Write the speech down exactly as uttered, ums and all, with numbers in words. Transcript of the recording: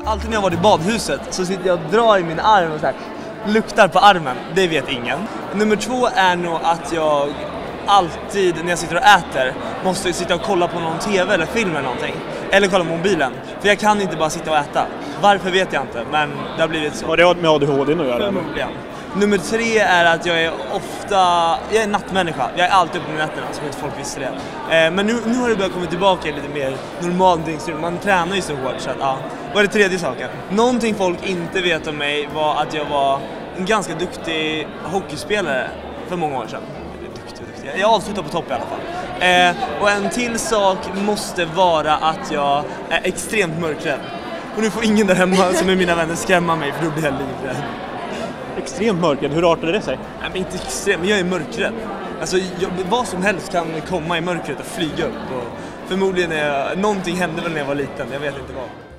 Alltid när jag var i badhuset så sitter jag och drar i min arm och så här, luktar på armen. Det vet ingen. Nummer två är nog att jag alltid när jag sitter och äter måste sitta och kolla på någon tv eller film eller någonting. Eller kolla på mobilen. För jag kan inte bara sitta och äta. Varför vet jag inte, men det har blivit så. Har det med A D H D att göra? Förmodligen. Nummer tre är att jag är ofta, jag är en nattmänniska. Jag är alltid uppe på nätterna, så inte folk visste det. Eh, men nu, nu har det börjat komma tillbaka lite mer normal dygnsrytm. Man tränar ju så hårt så att, ja. Vad är det tredje saken? Någonting folk inte vet om mig var att jag var en ganska duktig hockeyspelare för många år sedan. Duktig, duktig. Jag avslutar på topp i alla fall. Eh, och en till sak måste vara att jag är extremt mörkrädd. Och nu får ingen där hemma som är mina vänner skrämma mig, för då blir jag livrädd. Extremt mörkrädd, hur artade det sig? Nej, men inte extremt, men jag är mörkrädd. Alltså, jag, vad som helst kan komma i mörkret och flyga upp. Och förmodligen är jag, någonting hände väl när jag var liten, jag vet inte vad.